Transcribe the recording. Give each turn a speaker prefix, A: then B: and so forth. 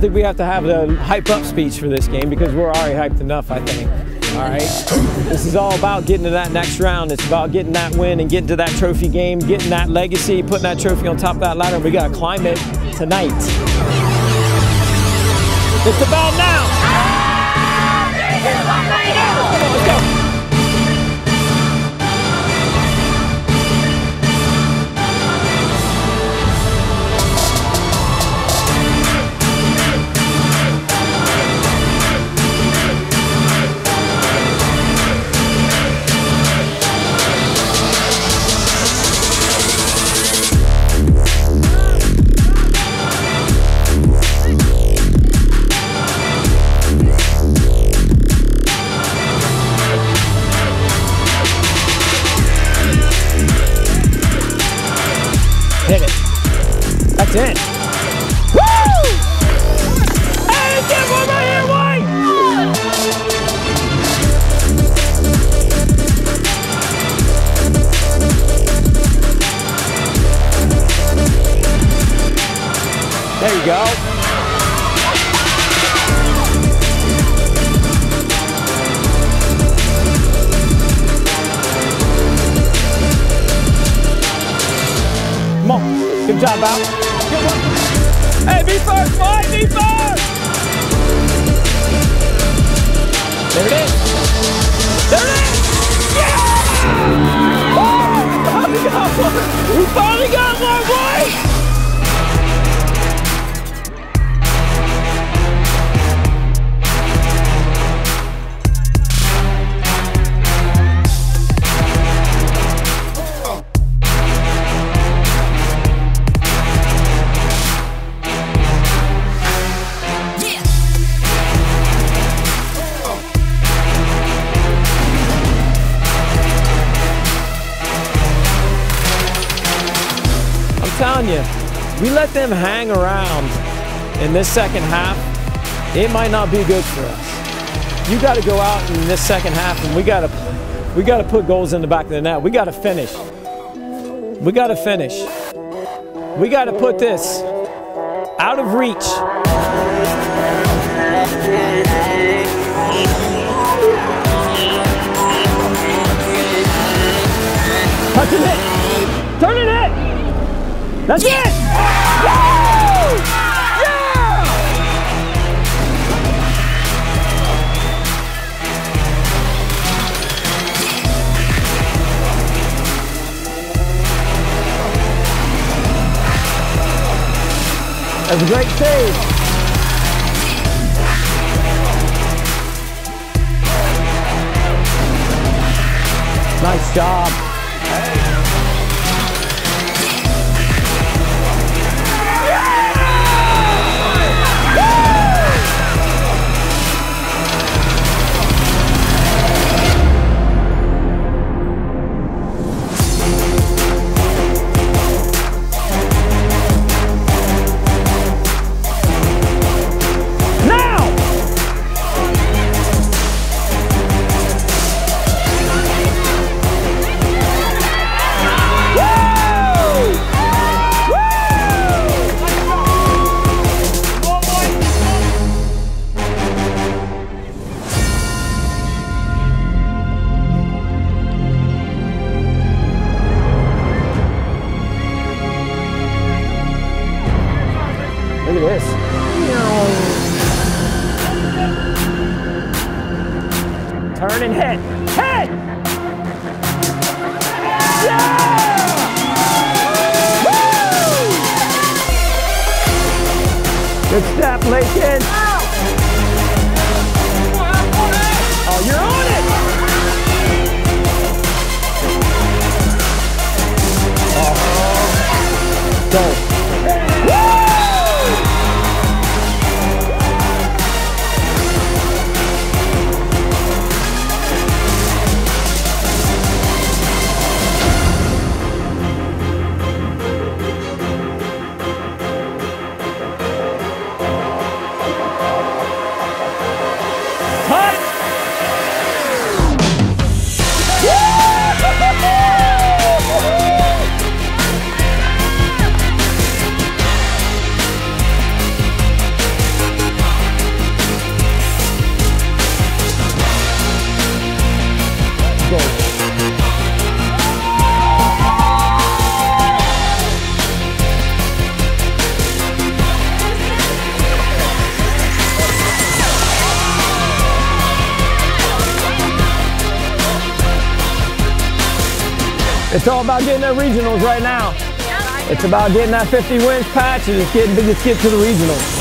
A: think we have to have the hype up speech for this game because we're already hyped enough, I think. All right. This is all about getting to that next round. It's about getting that win and getting to that trophy game, getting that legacy, putting that trophy on top of that ladder. We got to climb it tonight. It's about now. Come on, let's go. Hit it. That's it. Woo! Hey, get one right here, White! There you go. Come on. Good job, Al. Good one. Hey, be first, boy. Be first. There it is. There it is. Yeah! Oh, we got one. We finally got one, boy. Telling you, we let them hang around in this second half, it might not be good for us. You got to go out in this second half and we got to put goals in the back of the net. We got to finish. We got to finish. We got to put this out of reach. Touching it. Turn it in. That's it! Woo! Yeah! That's a great save. Nice job. Look at this. Turn and hit. Hit! Yeah! Woo! Good step, Leikyn. Oh, you're on it! Oh. Go. It's all about getting that regionals right now. It's about getting that 50 wins patch and let's get to the regionals.